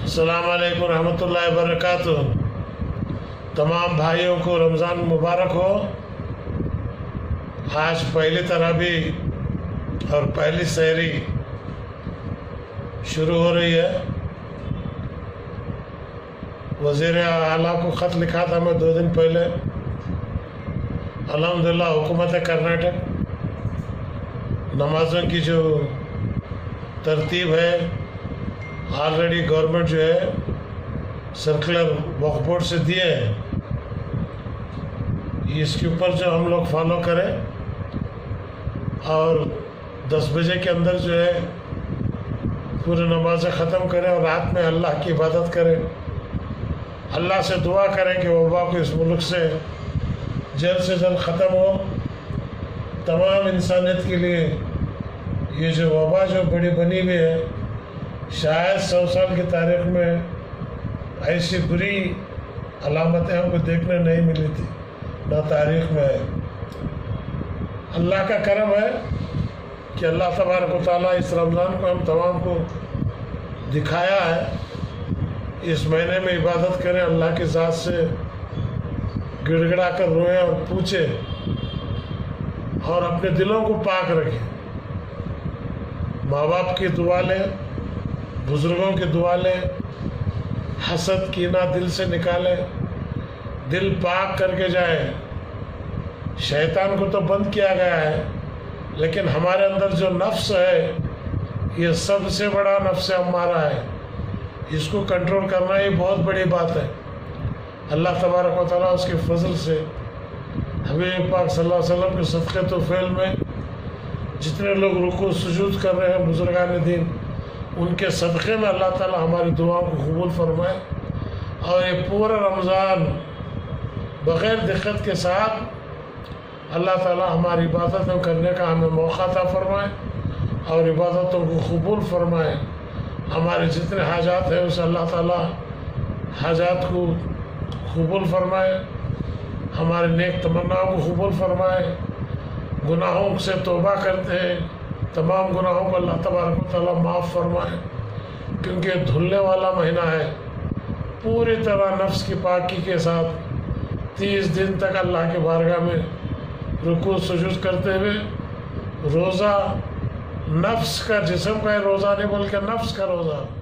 السلام علیکم ورحمۃ اللہ وبرکاتہ۔ تمام بھائیوں کو رمضان مبارک ہو۔ آج پہلی تراویح اور پہلی سحری شروع ہو رہی ہے۔ وزیر اعلیٰ کو خط لکھا تھا میں 2 دن پہلے۔ الحمدللہ حکومت کرناٹک نمازوں کی جو ترتیب ہے آلریڈی گورنمنٹ جو ہے سرکولر وقف بورڈ سے دیے ہیں، اس کے اوپر جو ہم لوگ فالو کریں اور 10 بجے کے اندر جو ہے پورے نمازیں ختم کریں اور رات میں اللہ کی عبادت کریں، اللہ سے دعا کریں کہ وبا کو اس ملک سے جلد سے جلد ختم ہو۔ تمام انسانیت کے لیے یہ جو وبا جو بڑی بنی ہوئی ہے، شاید 100 سال کی تاریخ میں ایسی بری علامتیں ہم کو دیکھنے نہیں ملی تھی، نہ تاریخ میں ہے۔ اللہ کا کرم ہے کہ اللہ تبارک و تعالیٰ اس رمضان کو ہم تمام کو دکھایا ہے۔ اس مہینے میں عبادت کریں، اللہ کی ذات سے گڑ گڑا کر روئیں اور پوچھیں اور اپنے دلوں کو پاک رکھیں۔ ماں باپ کی دعا لیں، بزرگوں کی دعا لیں، حسد کینہ دل سے نکالیں، دل پاک کر کے جائیں۔ شیطان کو تو بند کیا گیا ہے، لیکن ہمارے اندر جو نفس ہے یہ سب سے بڑا نفس امارہ ہے، اس کو کنٹرول کرنا یہ بہت بڑی بات ہے۔ اللہ تبارک و تعالیٰ اس کے فضل سے حبیب پاک صلی اللہ علیہ وسلم کے صدقے تو فعل میں جتنے لوگ رکوع سجود کر رہے ہیں بزرگان دین، ان کے صدقے میں اللہ تعالیٰ ہماری دعاؤں کو قبول فرمائے اور یہ پورا رمضان بغیر دقت کے ساتھ اللہ تعالیٰ ہماری عبادتوں کرنے کا ہمیں موقع عطا فرمائے اور عبادتوں کو قبول فرمائے۔ ہمارے جتنے حاجات ہیں اسے اللہ تعالیٰ حاجات کو قبول فرمائے، ہمارے نیک تمناؤں کو قبول فرمائے۔ گناہوں سے توبہ کرتے ہیں، تمام گناہوں کو اللہ تبارک و تعالیٰ معاف فرمائے، کیونکہ یہ دھلنے والا مہینہ ہے۔ پوری طرح نفس کی پاکی کے ساتھ 30 دن تک اللہ کے بارگاہ میں رکوع سجود کرتے ہوئے روزہ، نفس کا، جسم کا روزہ نہیں بلکہ نفس کا روزہ